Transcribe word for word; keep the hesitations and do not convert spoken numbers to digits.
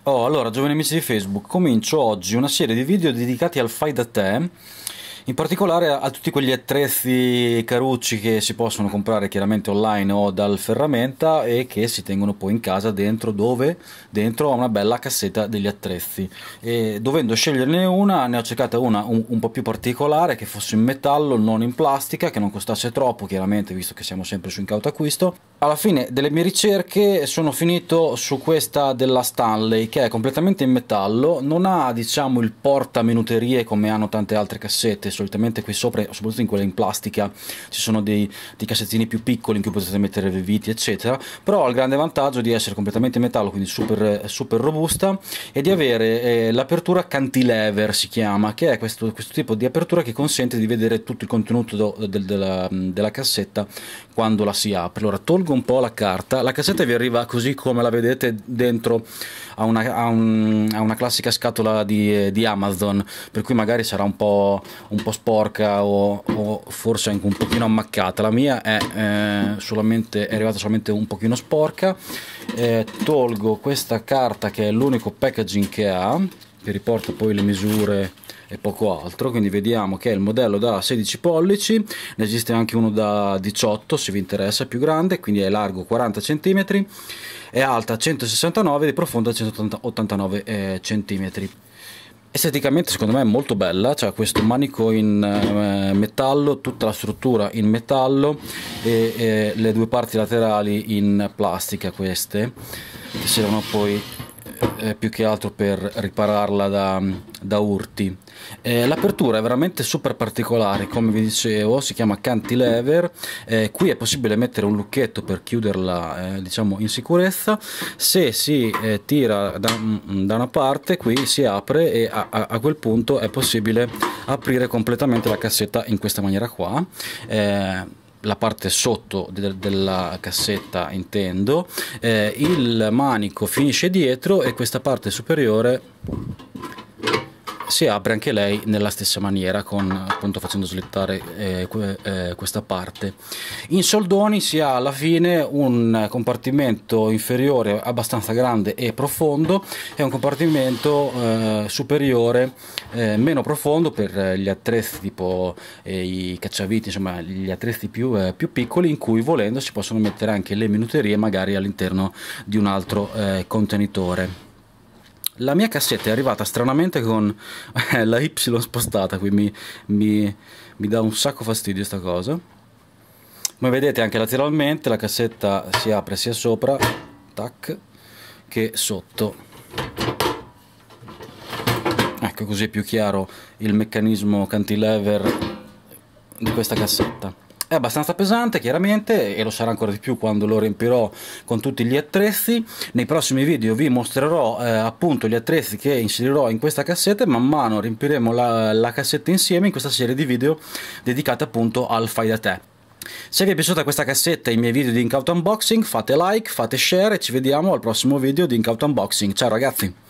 Oh, allora, giovani amici di Facebook, comincio oggi una serie di video dedicati al fai da te, in particolare a, a tutti quegli attrezzi carucci che si possono comprare chiaramente online o dal ferramenta e che si tengono poi in casa dentro, dove? Dentro a una bella cassetta degli attrezzi. E dovendo sceglierne una, ne ho cercata una un, un po' più particolare, che fosse in metallo, non in plastica, che non costasse troppo, chiaramente, visto che siamo sempre su incauto acquisto. Alla fine delle mie ricerche sono finito su questa della Stanley, che è completamente in metallo, non ha, diciamo, il portaminuterie come hanno tante altre cassette. Solitamente qui sopra, soprattutto in quelle in plastica, ci sono dei, dei cassettini più piccoli in cui potete mettere le viti eccetera, però ha il grande vantaggio di essere completamente in metallo, quindi super, super robusta, e di avere eh, l'apertura cantilever, si chiama, che è questo, questo tipo di apertura che consente di vedere tutto il contenuto do, del, della, della cassetta quando la si apre. Allora tolgo un po' la carta, la cassetta vi arriva così come la vedete dentro a una, a un, a una classica scatola di, di Amazon, per cui magari sarà un po', un po' sporca o, o forse anche un pochino ammaccata. La mia è, eh, solamente, è arrivata solamente un pochino sporca. Eh, tolgo questa carta che è l'unico packaging che ha, che riporta poi le misure e poco altro, quindi vediamo che è il modello da sedici pollici, ne esiste anche uno da diciotto se vi interessa, più grande, quindi è largo quaranta centimetri, è alta centosessantanove e profonda centottantanove eh, centimetri. Esteticamente secondo me è molto bella, c'è questo manico in eh, metallo, tutta la struttura in metallo e eh, le due parti laterali in plastica, queste che servono poi eh, più che altro per ripararla da, da urti. Eh, l'apertura è veramente super particolare, come vi dicevo, si chiama cantilever. Eh, qui è possibile mettere un lucchetto per chiuderla, eh, diciamo in sicurezza. Se si eh, tira da, da una parte, qui si apre e a, a, a quel punto è possibile aprire completamente la cassetta in questa maniera qua. Eh, la parte sotto de della cassetta intendo, eh, il manico finisce dietro e questa parte superiore si apre anche lei nella stessa maniera, con appunto facendo slittare eh, eh, questa parte. In soldoni si ha alla fine un compartimento inferiore abbastanza grande e profondo e un compartimento eh, superiore eh, meno profondo per gli attrezzi tipo eh, i cacciaviti, insomma gli attrezzi più, eh, più piccoli, in cui volendo si possono mettere anche le minuterie magari all'interno di un altro eh, contenitore. La mia cassetta è arrivata stranamente con eh, la Y spostata, qui mi, mi, mi dà un sacco fastidio sta cosa. Come vedete anche lateralmente la cassetta si apre sia sopra, tac, che sotto. Ecco, così è più chiaro il meccanismo cantilever di questa cassetta. È abbastanza pesante chiaramente, e lo sarà ancora di più quando lo riempirò con tutti gli attrezzi. Nei prossimi video vi mostrerò eh, appunto gli attrezzi che inserirò in questa cassetta, e man mano riempiremo la, la cassetta insieme in questa serie di video dedicata appunto al fai da te. Se vi è piaciuta questa cassetta e i miei video di Incauto Unboxing, fate like, fate share e ci vediamo al prossimo video di Incauto Unboxing. Ciao ragazzi!